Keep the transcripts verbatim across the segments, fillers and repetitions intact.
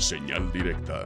Señal directa.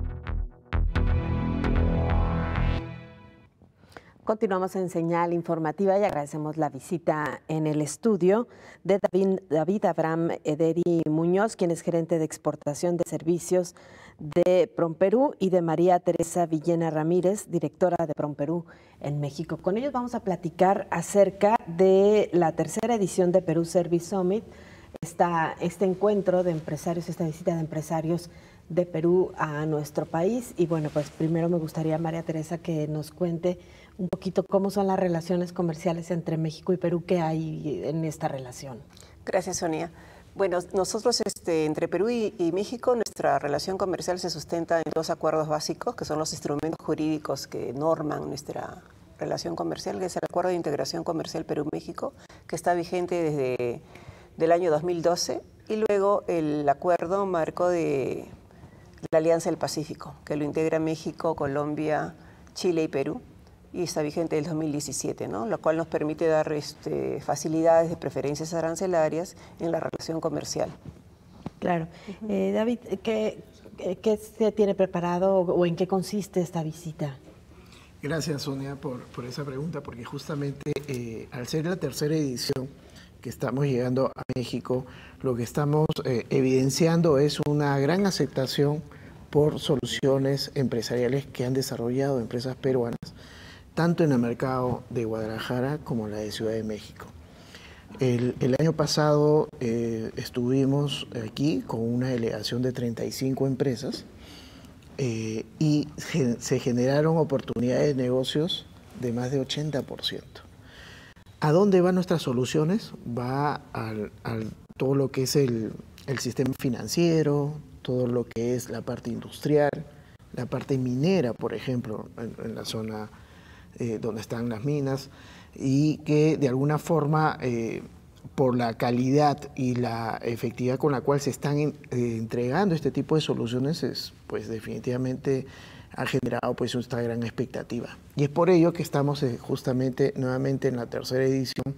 Continuamos en Señal Informativa y agradecemos la visita en el estudio de David, David Abraham Ederi Muñoz, quien es gerente de exportación de servicios de PromPerú, y de María Teresa Villena Ramírez, directora de PromPerú en México. Con ellos vamos a platicar acerca de la tercera edición de Perú Service Summit, esta, este encuentro de empresarios, esta visita de empresarios de Perú a nuestro país. Y bueno, pues primero me gustaría, María Teresa, que nos cuente un poquito cómo son las relaciones comerciales entre México y Perú, qué hay en esta relación. Gracias, Sonia. Bueno, nosotros este, entre Perú y, y México, nuestra relación comercial se sustenta en dos acuerdos básicos, que son los instrumentos jurídicos que norman nuestra relación comercial, que es el Acuerdo de Integración Comercial Perú-México, que está vigente desde el año dos mil doce, y luego el Acuerdo Marco de la Alianza del Pacífico, que lo integra México, Colombia, Chile y Perú, y está vigente desde el dos mil diecisiete, ¿no? Lo cual nos permite dar este, facilidades de preferencias arancelarias en la relación comercial. Claro. Uh-huh. eh, David, ¿qué, ¿qué se tiene preparado o en qué consiste esta visita? Gracias, Sonia, por, por esa pregunta, porque justamente eh, al ser la tercera edición que estamos llegando a México, lo que estamos eh, evidenciando es una gran aceptación por soluciones empresariales que han desarrollado empresas peruanas, tanto en el mercado de Guadalajara como la de Ciudad de México. El, el año pasado eh, estuvimos aquí con una delegación de treinta y cinco empresas eh, y ge- se generaron oportunidades de negocios de más de ochenta por ciento. ¿A dónde van nuestras soluciones? Va al, al todo lo que es el, el sistema financiero, todo lo que es la parte industrial, la parte minera, por ejemplo, en, en la zona Eh, donde están las minas, y que de alguna forma, eh, por la calidad y la efectividad con la cual se están en, eh, entregando este tipo de soluciones, es, pues definitivamente ha generado pues esta gran expectativa. Y es por ello que estamos eh, justamente nuevamente en la tercera edición,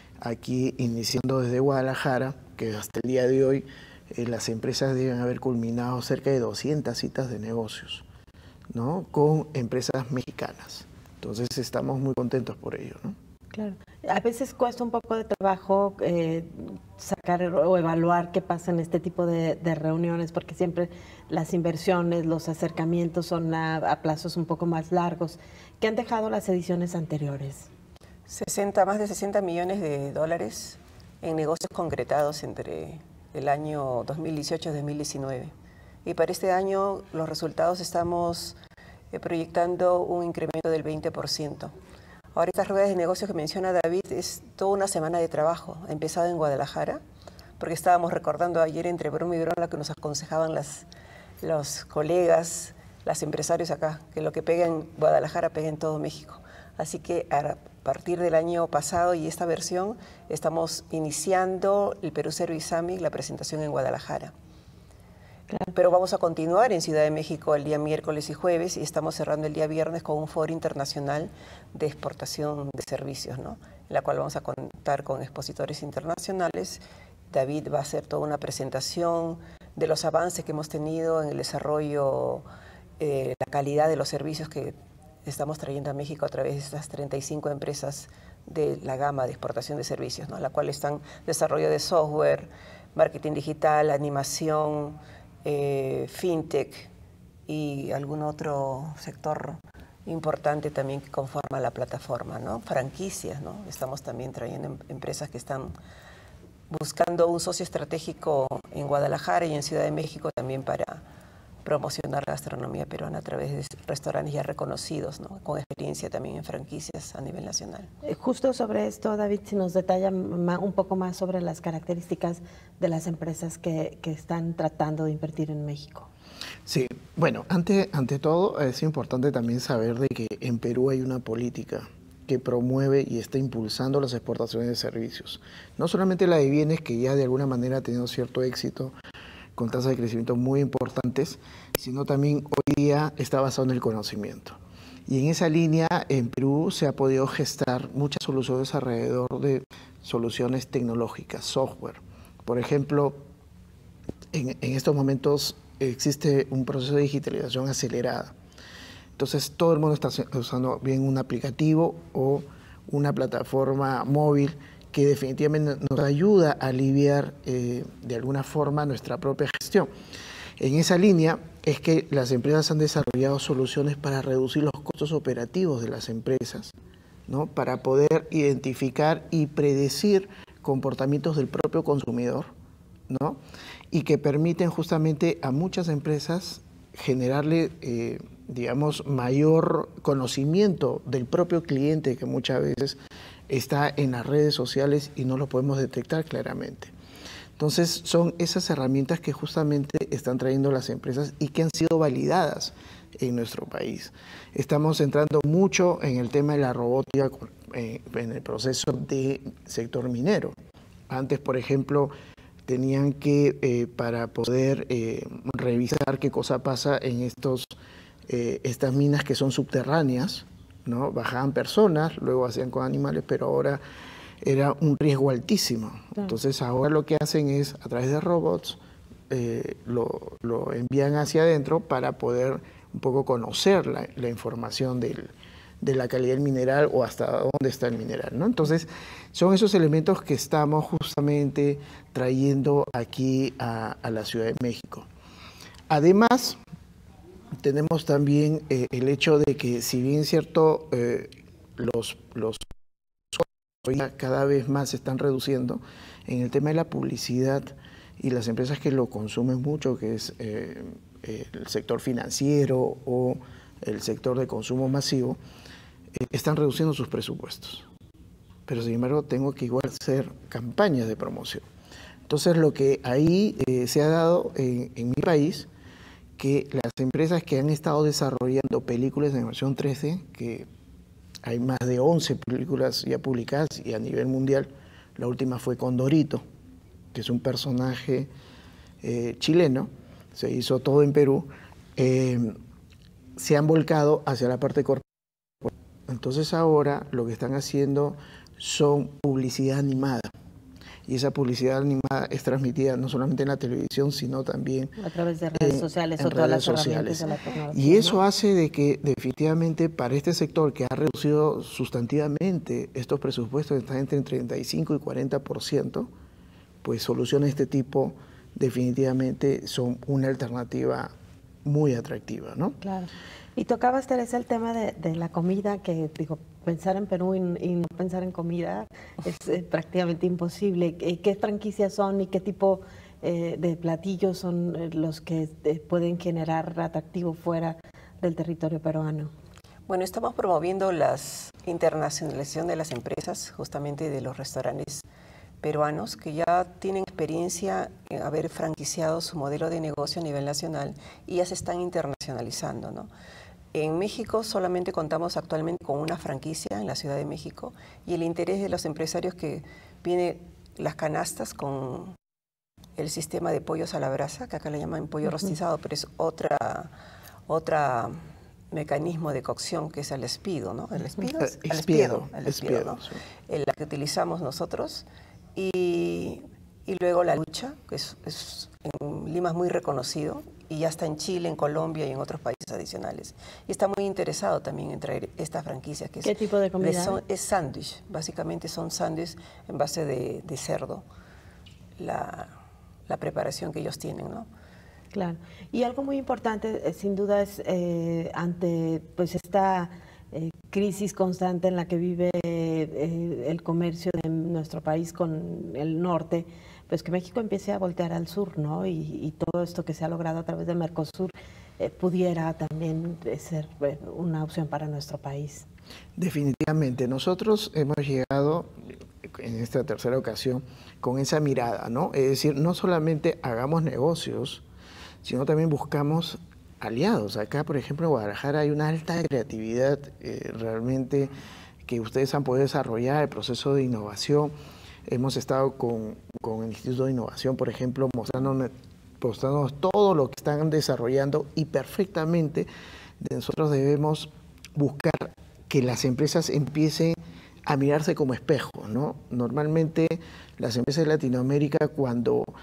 aquí iniciando desde Guadalajara, que hasta el día de hoy eh, las empresas deben haber culminado cerca de doscientas citas de negocios, ¿no?, con empresas mexicanas. Entonces estamos muy contentos por ello, ¿no? Claro. A veces cuesta un poco de trabajo eh, sacar o evaluar qué pasa en este tipo de, de reuniones, porque siempre las inversiones, los acercamientos son a, a plazos un poco más largos. ¿Qué han dejado las ediciones anteriores? sesenta, más de sesenta millones de dólares en negocios concretados entre el año dos mil dieciocho y dos mil diecinueve. Y para este año los resultados estamos proyectando un incremento del veinte por ciento. Ahora, estas ruedas de negocios que menciona David es toda una semana de trabajo. Ha empezado en Guadalajara, porque estábamos recordando ayer entre broma y broma lo que nos aconsejaban las, los colegas, los empresarios acá, que lo que pega en Guadalajara pega en todo México. Así que a partir del año pasado y esta versión estamos iniciando el Perú Service Summit, la presentación en Guadalajara. Claro. Pero vamos a continuar en Ciudad de México el día miércoles y jueves, y estamos cerrando el día viernes con un foro internacional de exportación de servicios, ¿no?, en la cual vamos a contar con expositores internacionales. David va a hacer toda una presentación de los avances que hemos tenido en el desarrollo, eh, la calidad de los servicios que estamos trayendo a México a través de estas treinta y cinco empresas de la gama de exportación de servicios, ¿no?, la cual están desarrollo de software, marketing digital, animación, Eh, fintech y algún otro sector importante también que conforma la plataforma, ¿no? Franquicias, ¿no? Estamos también trayendo em empresas que están buscando un socio estratégico en Guadalajara y en Ciudad de México también para promocionar la gastronomía peruana a través de restaurantes ya reconocidos, ¿no?, con experiencia también en franquicias a nivel nacional. Justo sobre esto, David, si nos detalla un poco más sobre las características de las empresas que, que están tratando de invertir en México. Sí, bueno, ante, ante todo es importante también saber de que en Perú hay una política que promueve y está impulsando las exportaciones de servicios. No solamente la de bienes, que ya de alguna manera ha tenido cierto éxito, con tasas de crecimiento muy importantes, sino también hoy día está basado en el conocimiento. Y en esa línea, en Perú se ha podido gestar muchas soluciones alrededor de soluciones tecnológicas, software. Por ejemplo, en, en estos momentos existe un proceso de digitalización acelerada. Entonces todo el mundo está usando bien un aplicativo o una plataforma móvil que definitivamente nos ayuda a aliviar eh, de alguna forma nuestra propia gestión. En esa línea es que las empresas han desarrollado soluciones para reducir los costos operativos de las empresas, ¿no? Para poder identificar y predecir comportamientos del propio consumidor, ¿no? Y que permiten justamente a muchas empresas generarle, eh, digamos, mayor conocimiento del propio cliente, que muchas veces está en las redes sociales y no lo podemos detectar claramente. Entonces, son esas herramientas que justamente están trayendo las empresas y que han sido validadas en nuestro país. Estamos entrando mucho en el tema de la robótica eh, en el proceso del sector minero. Antes, por ejemplo, tenían que, eh, para poder eh, revisar qué cosa pasa en estos, eh, estas minas que son subterráneas, ¿no? Bajaban personas, luego hacían con animales, pero ahora era un riesgo altísimo. Claro. Entonces ahora lo que hacen es, a través de robots, eh, lo, lo envían hacia adentro para poder un poco conocer la, la información del, de la calidad del mineral o hasta dónde está el mineral, ¿no? Entonces son esos elementos que estamos justamente trayendo aquí a, a la Ciudad de México. Además, tenemos también eh, el hecho de que, si bien es cierto, eh, los, los cada vez más se están reduciendo, en el tema de la publicidad y las empresas que lo consumen mucho, que es eh, el sector financiero o el sector de consumo masivo, eh, están reduciendo sus presupuestos. Pero sin embargo tengo que igual hacer campañas de promoción. Entonces lo que ahí eh, se ha dado en, en mi país, que las empresas que han estado desarrollando películas de animación tres D, que hay más de once películas ya publicadas y a nivel mundial, la última fue Condorito, que es un personaje eh, chileno, se hizo todo en Perú, eh, se han volcado hacia la parte corporativa. Entonces ahora lo que están haciendo son publicidad animada. Y esa publicidad animada es transmitida no solamente en la televisión, sino también a través de redes en, sociales en o todas redes las sociales. herramientas de la tecnología. Y eso ¿no? hace de que definitivamente para este sector que ha reducido sustantivamente estos presupuestos, están entre treinta y cinco y cuarenta por ciento, pues soluciones de este tipo definitivamente son una alternativa muy atractiva, ¿no? Claro. Y tocabas, Teresa, el tema de, de la comida, que digo, pensar en Perú y, y no pensar en comida es eh, prácticamente imposible. ¿Qué, qué franquicias son y qué tipo eh, de platillos son eh, los que eh, pueden generar atractivo fuera del territorio peruano? Bueno, estamos promoviendo la internacionalización de las empresas, justamente de los restaurantes peruanos que ya tienen experiencia en haber franquiciado su modelo de negocio a nivel nacional y ya se están internacionalizando, ¿no? En México solamente contamos actualmente con una franquicia en la Ciudad de México, y el interés de los empresarios que viene las canastas con el sistema de pollos a la brasa, que acá le llaman pollo uh-huh. rostizado, pero es otra, otra mecanismo de cocción que es el espido, ¿no? El espido, uh-huh. es, el espiedo, el espiedo, espiedo, ¿no? sí. El que utilizamos nosotros. Y, y luego la lucha, que es, es, en Lima es muy reconocido, y ya está en Chile, en Colombia y en otros países adicionales. Y está muy interesado también en traer esta franquicia. Que ¿Qué es, tipo de comida? Son, es sándwich, básicamente son sándwiches en base de, de cerdo, la, la preparación que ellos tienen, ¿no? Claro. Y algo muy importante, eh, sin duda, es eh, ante pues esta eh, crisis constante en la que vive eh, el comercio de nuestro país con el norte, pues que México empiece a voltear al sur, ¿no? Y, y todo esto que se ha logrado a través de Mercosur eh, pudiera también ser eh, una opción para nuestro país. Definitivamente. Nosotros hemos llegado en esta tercera ocasión con esa mirada, ¿no? Es decir, no solamente hagamos negocios, sino también buscamos aliados. Acá, por ejemplo, en Guadalajara hay una alta creatividad eh, realmente que ustedes han podido desarrollar, el proceso de innovación. Hemos estado con, con el Instituto de Innovación, por ejemplo, mostrándonos, mostrándonos todo lo que están desarrollando, y perfectamente nosotros debemos buscar que las empresas empiecen a mirarse como espejo, ¿no? Normalmente las empresas de Latinoamérica, cuando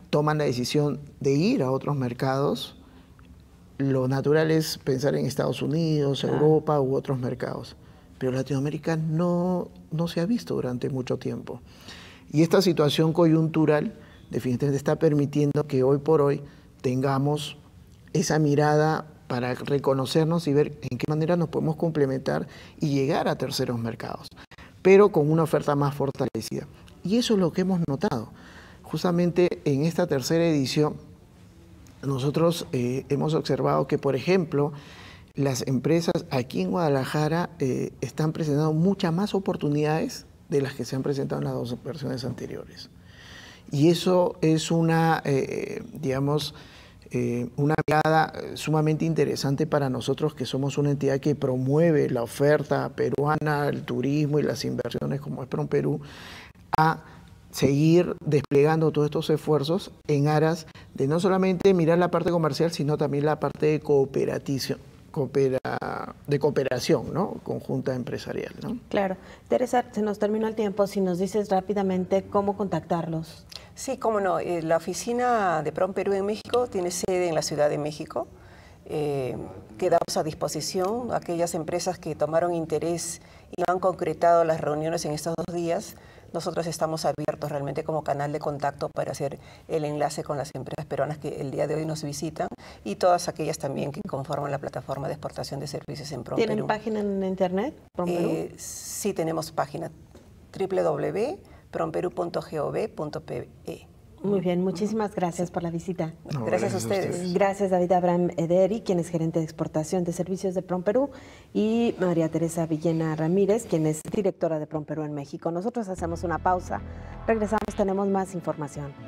toman la decisión de ir a otros mercados, lo natural es pensar en Estados Unidos, ah. Europa u otros mercados. Pero Latinoamérica no, no se ha visto durante mucho tiempo. Y esta situación coyuntural definitivamente está permitiendo que hoy por hoy tengamos esa mirada para reconocernos y ver en qué manera nos podemos complementar y llegar a terceros mercados, pero con una oferta más fortalecida. Y eso es lo que hemos notado. Justamente en esta tercera edición, nosotros eh, hemos observado que, por ejemplo, las empresas aquí en Guadalajara eh, están presentando muchas más oportunidades de las que se han presentado en las dos versiones anteriores. Y eso es una, eh, digamos, eh, una mirada sumamente interesante para nosotros, que somos una entidad que promueve la oferta peruana, el turismo y las inversiones como es PromPerú, a seguir desplegando todos estos esfuerzos en aras de no solamente mirar la parte comercial, sino también la parte de cooperación, coopera, de cooperación, ¿no? Conjunta empresarial, ¿no? Claro. Teresa, se nos terminó el tiempo. Si nos dices rápidamente cómo contactarlos. Sí, cómo no. Eh, la oficina de PromPerú en México tiene sede en la Ciudad de México. Eh, quedamos a disposición a aquellas empresas que tomaron interés y han concretado las reuniones en estos dos días. Nosotros estamos abiertos realmente como canal de contacto para hacer el enlace con las empresas peruanas que el día de hoy nos visitan y todas aquellas también que conforman la plataforma de exportación de servicios en PromPerú. ¿Tienen página en internet, PromPerú? Eh, sí, tenemos página doble u doble u doble u punto promperú punto gov punto pe. Muy bien, muchísimas gracias por la visita. No, gracias, gracias a ustedes. ustedes. Gracias, David Abraham Ederi, quien es gerente de exportación de servicios de PromPerú, y María Teresa Villena Ramírez, quien es directora de PromPerú en México. Nosotros hacemos una pausa. Regresamos, tenemos más información.